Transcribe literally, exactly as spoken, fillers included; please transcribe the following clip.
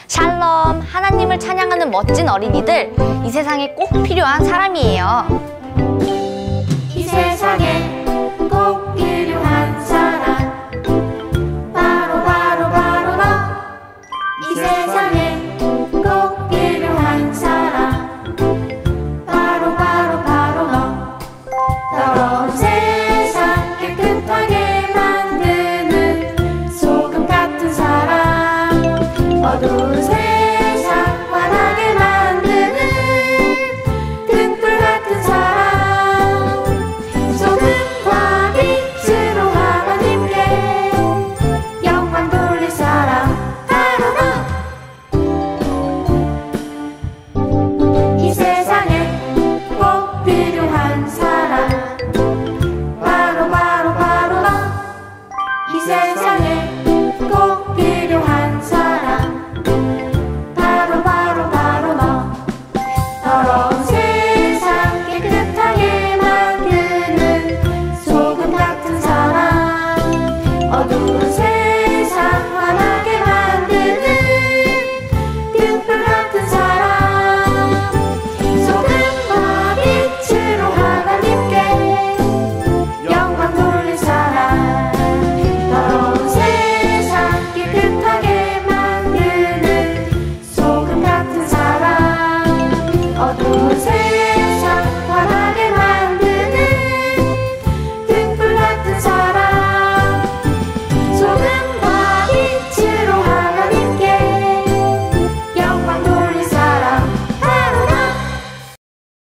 샬롬, 하나님을 찬양하는 멋진 어린이들, 이 세상에 꼭 필요한 사람이에요. 이 세상에 꼭 필요한 사람, 바로 바로 바로 너. 이 세상에 꼭 필요한 사람, 바로 바로 바로 너. 더러운 세상 깨끗하게 만드는 소금 같은 사람, 어두운 세상 환하게 만드는 등불 같은 사람, 소금과 빛으로 하나님께 영광 돌릴 사람, 바로 너. 이 세상에 꼭 필요한 사람, 바로 바로 바로 너. 이 세상에 꼭 필요한 사람, 바로 바로 바로 너. 더러운 세상 깨끗하게 만드는 소금 같은 사람, 어두운 세상 환하게